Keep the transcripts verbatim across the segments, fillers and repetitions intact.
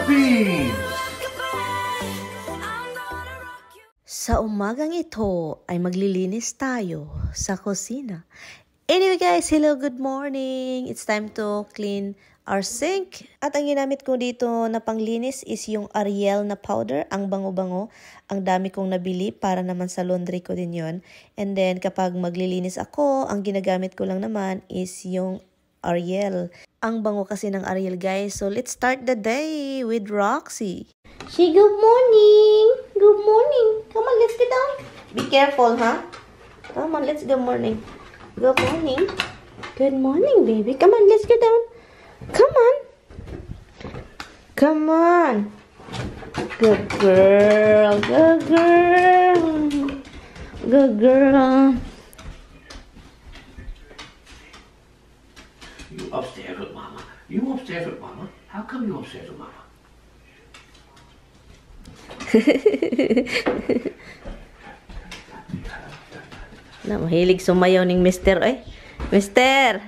Philippines! Sa umagang ito ay maglilinis tayo sa kusina. Anyway guys, hello, good morning! It's time to clean our sink. At ang ginamit ko dito na panglinis is yung Ariel na powder, ang bango-bango. Ang dami kong nabili para naman sa laundry ko din yon. And then kapag maglilinis ako, ang ginagamit ko lang naman is yung Ariel. Ang bango kasi ng Ariel guys. So let's start the day with Roxy. Say good morning! Good morning! Come on, let's get down. Be careful, huh? Come on, let's go morning. Good morning. Good morning, baby. Come on, let's get down. Come on. Come on. Good girl. Good girl. Good girl. You upstairs with Mama? You upstairs with Mama? How come you upstairs with Mama? Na, mahilig sumayaw ning mister, eh. Mister!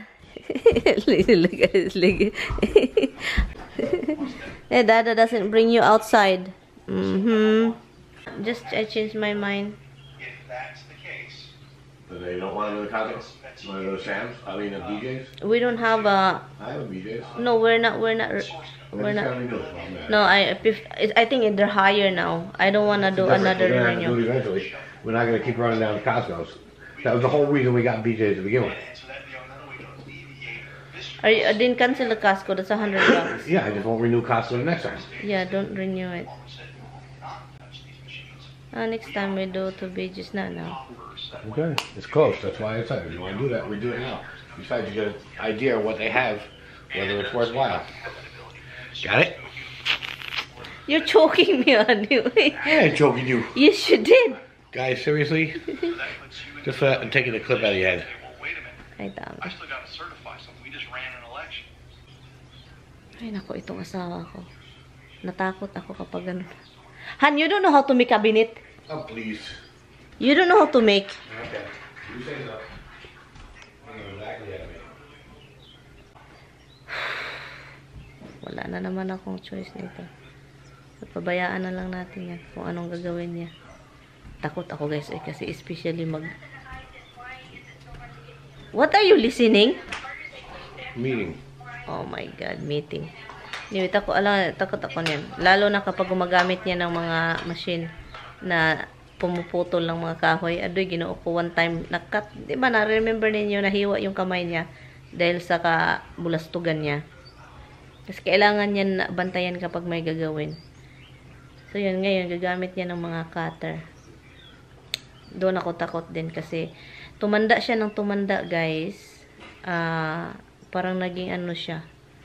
Eh, Dada doesn't bring you outside. Mm-hmm. Just, I changed my mind. If that's the case, then they don't want to go to Costco. Want to go to Sam's? I mean, at B J's. We don't have a. I have a B J's. No, we're not. We're not. We're not. No, I. I think they're higher now. I don't want to do another renew. Eventually, we're not going to keep running down to Costco's. That was the whole reason we got B J's to begin with. Are you, I didn't cancel the Costco. That's a hundred bucks. Yeah, I just won't renew Costco the next time. Yeah, don't renew it. Uh, next time we do to be just not now. Okay, it's close. That's why I said if you want to do that, we do it now. Besides, you get an idea of what they have, whether it's worthwhile. Got it? You're choking me anyway. I ain't joking you. Yes, you did. Guys, seriously? Just uh, I'm taking the clip out of your head. Ay, tama. I still got to certify something. We just ran an election. Ay, naku, itong asawa ko. Natakot ako kapag ganun. Han, you don't know how to make cabinet? Oh, please. You don't know how to make? Okay. You say so. I know exactly how to make. Wala na naman akong choice nito. Pabayaan na lang natin yan kung anong gagawin niya. Takot ako guys eh, kasi especially mag... What are you listening? Meeting. Oh my God, meeting. Anyway, tako, ala, takot ako niyan. Lalo na kapag gumagamit niya ng mga machine na pumuputol ng mga kahoy. Adoy, ginoo ko one time nakat. Di ba, na-remember ninyo, nahiwa yung kamay niya dahil sa kabulastugan niya. Kasi kailangan niya bantayan kapag may gagawin. So, yun, ngayon, gagamit niya ng mga cutter. Doon ako takot din kasi tumanda siya ng tumanda, guys. Ah... Uh, parang naging ano siya,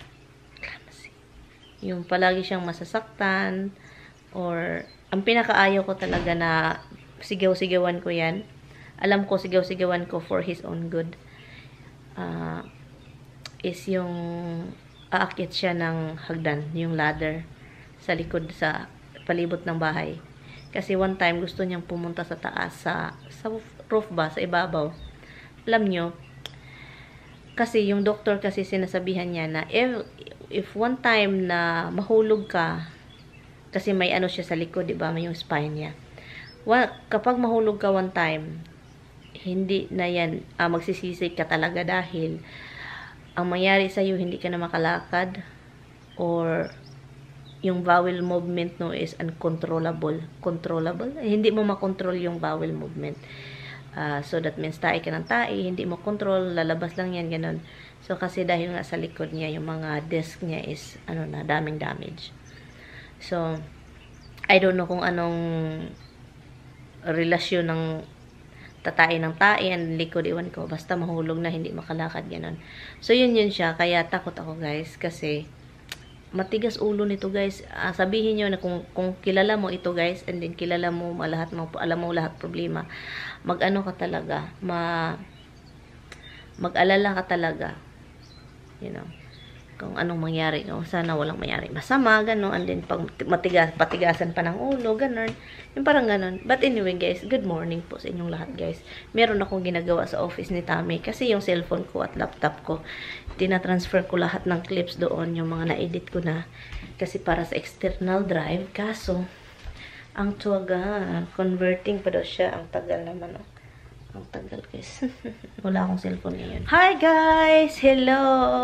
yung palagi siyang masasaktan, or ang pinakaayaw ko talaga na sigaw-sigawan ko yan. Alam ko sigaw-sigawan ko for his own good. Uh, is yung aakyat siya ng hagdan, yung ladder sa likod sa palibot ng bahay. Kasi one time gusto niyang pumunta sa taas, sa, sa roof ba, sa ibabaw. Alam nyo, kasi yung doktor kasi sinasabihan niya na if, if one time na mahulog ka, kasi may ano siya sa likod, diba? May yung spine niya. Well, kapag mahulog ka one time, hindi na yan, uh, magsisisi ka talaga dahil ang mangyari sa'yo, hindi ka na makalakad, or yung bowel movement no is uncontrollable. Controllable? Eh, hindi mo makontrol yung bowel movement. Uh, so that means tae ka ng tae, hindi mo control, lalabas lang yan, ganun. So kasi dahil nga sa likod niya, yung mga disc niya is, ano na, daming damage. So, I don't know kung anong relasyon ng tatae ng tae, ang likod, iwan ko, basta mahulog na, hindi makalakad, ganun. So yun yun siya, kaya takot ako guys, kasi matigas ulo nito guys. Uh, sabihin nyo na kung, kung kilala mo ito guys, and then kilala mo lahat mo, alam mo lahat problema, mag-ano ka talaga, ma mag-alala ka talaga, you know. kung anong mangyari, kung sana walang mangyari masama, gano'n, and then pag matigas, patigasan pa ng ulo, gano'n, yung parang gano'n. But anyway guys, good morning po sa inyong lahat guys. Meron akong ginagawa sa office ni Tami, kasi yung cellphone ko at laptop ko, tina-transfer ko lahat ng clips doon, yung mga na-edit ko na, kasi para sa external drive, kaso, ang tuwaga, converting pa daw siya, ang tagal naman, oh. Ang tagal, guys. Wala akong cellphone ngayon. Hi, guys! Hello!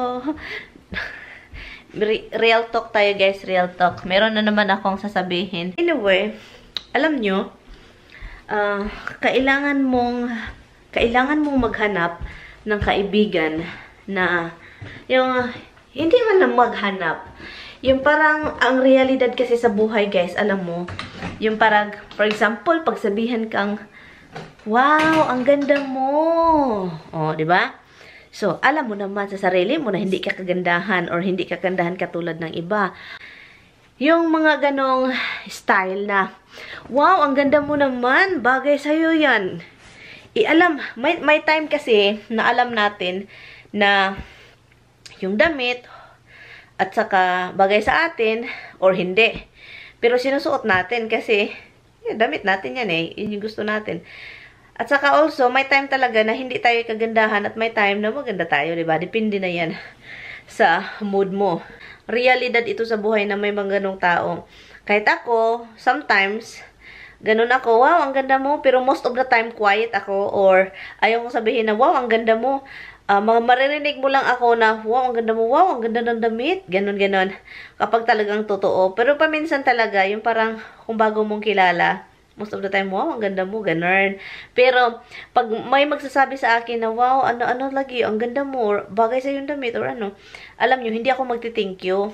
Real talk tayo, guys. Real talk. Meron na naman akong sasabihin. Anyway, alam nyo, uh, kailangan mong, kailangan mong maghanap ng kaibigan na, yung, hindi man lang maghanap. Yung parang, ang realidad kasi sa buhay, guys, alam mo, yung parang, for example, pagsabihan kang, wow, ang ganda mo. Oh, di ba? So, alam mo naman sa sarili mo na hindi ka kagandahan or hindi ka kagandahan katulad ng iba. Yung mga ganong style na, wow, ang ganda mo naman, bagay sa'yo yan. I-alam, may, may time kasi na alam natin na yung damit at saka bagay sa atin or hindi. Pero sinusuot natin kasi, yun, damit natin yan eh, yun yung gusto natin. At saka also, may time talaga na hindi tayo kagandahan at may time na maganda tayo, diba? Depende na yan sa mood mo. Realidad ito sa buhay na may mga ganong tao. Kahit ako, sometimes, ganun ako, wow, ang ganda mo, pero most of the time, quiet ako, or ayaw kong sabihin na, wow, ang ganda mo. Uh, mga maririnig mo lang ako na, wow, ang ganda mo, wow, ang ganda ng damit, ganun, ganun. Kapag talagang totoo. Pero paminsan talaga, yung parang, kung bago mong kilala, most of the time, wow, ang ganda mo, ganun. Pero, pag may magsasabi sa akin na, wow, ano-ano lagi, ang ganda mo, or bagay sa yung damit, or ano, alam nyo, hindi ako magti-thank you.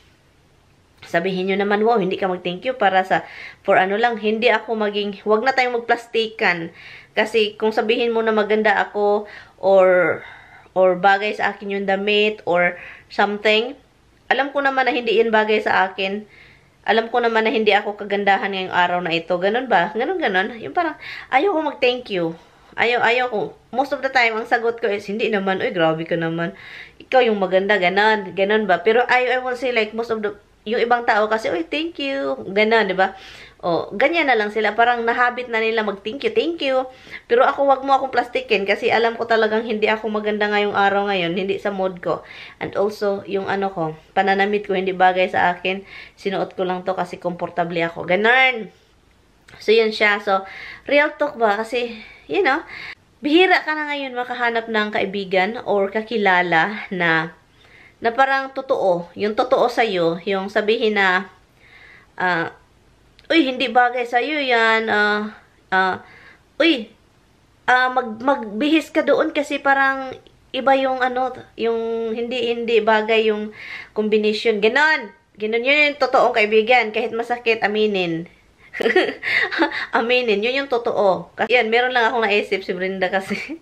Sabihin nyo naman, wow, hindi ka mag-thank you para sa, for ano lang, hindi ako maging, wag na tayong magplastikan. Kasi, kung sabihin mo na maganda ako, or, or bagay sa akin yung damit, or something, alam ko naman na hindi yan bagay sa akin. Alam ko naman na hindi ako kagandahan ngayong araw na ito. Ganun ba? Ganun, ganun. Yung parang, ayaw ko mag-thank you. Ayaw, ayaw ko. Most of the time, ang sagot ko is, hindi naman, uy, grabe ka naman. Ikaw yung maganda, ganun. Ganun ba? Pero I, I will say like, most of the, yung ibang tao kasi, uy, thank you. Ganun, di ba? O, ganyan na lang sila. Parang nahabit na nila mag-thank you, thank you. Pero ako, wag mo akong plastikin kasi alam ko talagang hindi ako maganda ngayong araw ngayon. Hindi sa mood ko. And also, yung ano ko, pananamit ko, hindi bagay sa akin. Sinuot ko lang to kasi komportable ako. Ganun. So, yun siya. So, real talk ba? Kasi, you know, bihira ka na ngayon makahanap ng kaibigan or kakilala na na parang totoo. Yung totoo sa'yo. Yung sabihin na, ah, uh, uy, hindi bagay sa'yo yan. Uh, uh, uy, uh, mag, magbihis ka doon kasi parang iba yung ano, yung hindi, hindi bagay yung combination. Ganon. Ganon yun yung totoong kaibigan. Kahit masakit, aminin. Aminin. Yun yung totoo. Kasi yan, meron lang akong naisip si Brenda kasi.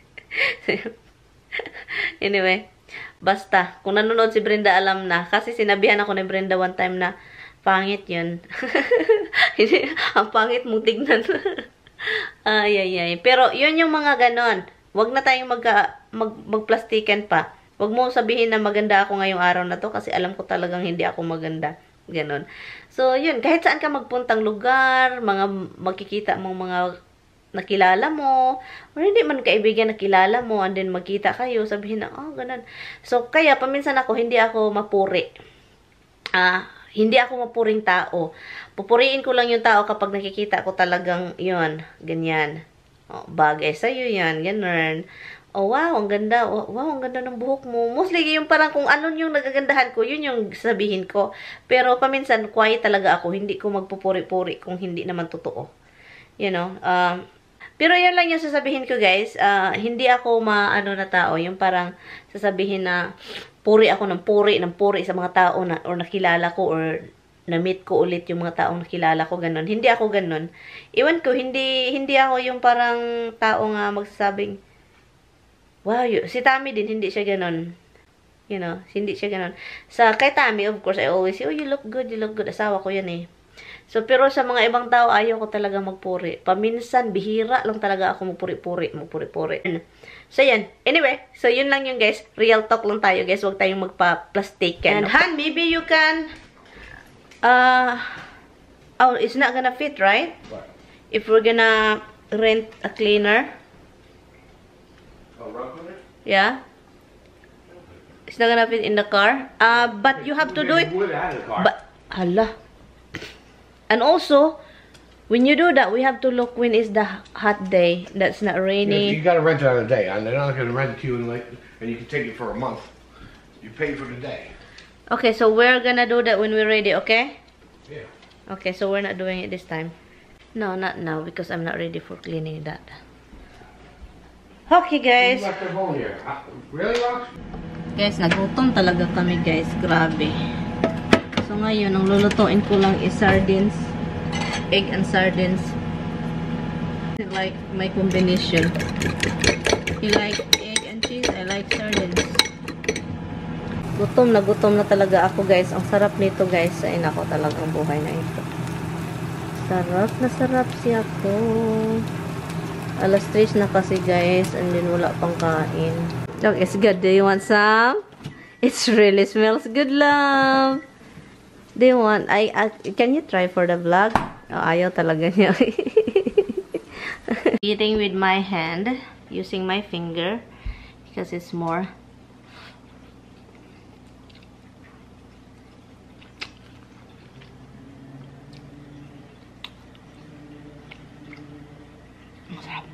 Anyway, basta. Kung nanonood si Brenda, alam na. Kasi sinabihan ako ni Brenda one time na, pangit yun. Ang pangit mong tignan. Ay, ay, ay. Pero, yun yung mga ganon. Huwag na tayong mag, mag, magplastikan pa. Huwag mo sabihin na maganda ako ngayong araw na to kasi alam ko talagang hindi ako maganda. Ganon. So, yun. Kahit saan ka magpuntang lugar, mga magkikita mong mga nakilala mo, or hindi man kaibigan nakilala mo, and then magkita kayo, sabihin na, oh, ganon. So, kaya, paminsan ako, hindi ako mapuri. Ah, hindi ako mapuring tao. Pupuriin ko lang yung tao kapag nakikita ko talagang yun, ganyan. Oh, bagay sa'yo yan, ganun. Oh, wow, ang ganda. Oh, wow, ang ganda ng buhok mo. Mostly, yung parang kung ano yung nagagandahan ko, yun yung sabihin ko. Pero paminsan, quiet talaga ako. Hindi ko magpupuri-puri kung hindi naman totoo. You know, um, pero yan lang yung sasabihin ko, guys. Uh, hindi ako maano na tao. Yung parang sasabihin na puri ako ng puri, ng puri sa mga tao na, or nakilala ko, or na-meet ko ulit yung mga taong nakilala ko, ganun. Hindi ako ganun. Iwan ko, hindi, hindi ako yung parang tao nga magsasabing, wow, si Tami din, hindi siya ganun. You know, hindi siya ganun. Sa, kay Tami, of course, I always say, oh, you look good, you look good. Asawa ko yan eh. So, pero sa mga ibang tao, ayaw ko talaga magpuri. Paminsan, bihira lang talaga ako magpuri-puri, magpuri-puri. So, yan. Anyway, so yun lang yung guys. Real talk lang tayo, guys. Huwag tayong magpa-plastic. And, Han, maybe you can, uh, oh, it's not gonna fit, right? What? If we're gonna rent a cleaner. Oh, rug cleaner? Yeah. It's not gonna fit in the car. Uh, but you have to do it. Wood out of the car. But, hala. And also, when you do that, we have to look when is the hot day. That's not Yeah, rainy. you gotta rent it on a day, and they're not gonna rent it to you in like, and you can take it for a month. You pay for the day. Okay, so we're gonna do that when we're ready, okay? Yeah. Okay, so we're not doing it this time. No, not now, because I'm not ready for cleaning that. Okay, You guys. left your phone here. Uh, Really, Rox? Guys, nagutom talaga kami, guys. Grabe. So, ngayon, ang lulutuin ko lang is sardines. Egg and sardines. I like my combination. You like egg and cheese? I like sardines. Gutom na gutom na talaga ako, guys. Ang sarap nito, guys. Ay, nako talagang buhay na ito. Sarap na sarap siya ko. Alas tres na kasi, guys. And then, wala pang kain. Look, it's good. Do you want some? It really smells good, love. Do you want? I, I can you try for the vlog? Oh, ayaw talaga niya. Eating with my hand, using my finger, because it's more. Masarap.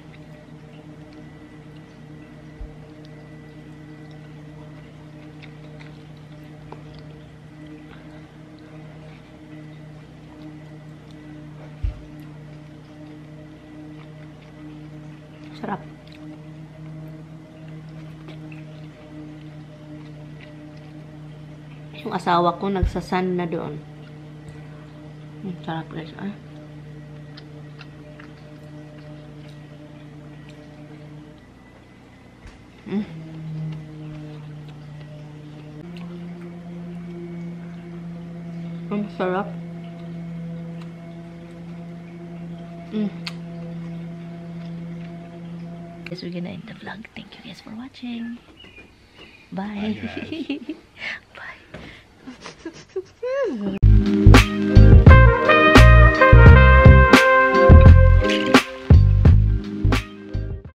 Sarap. Yung asawa ko nagsasan na doon. Ang sarap, guys. Ah. Mm. Ang sarap. Mm. Guys, we're gonna end the vlog. Thank you guys for watching. Bye. Bye, guys. Bye.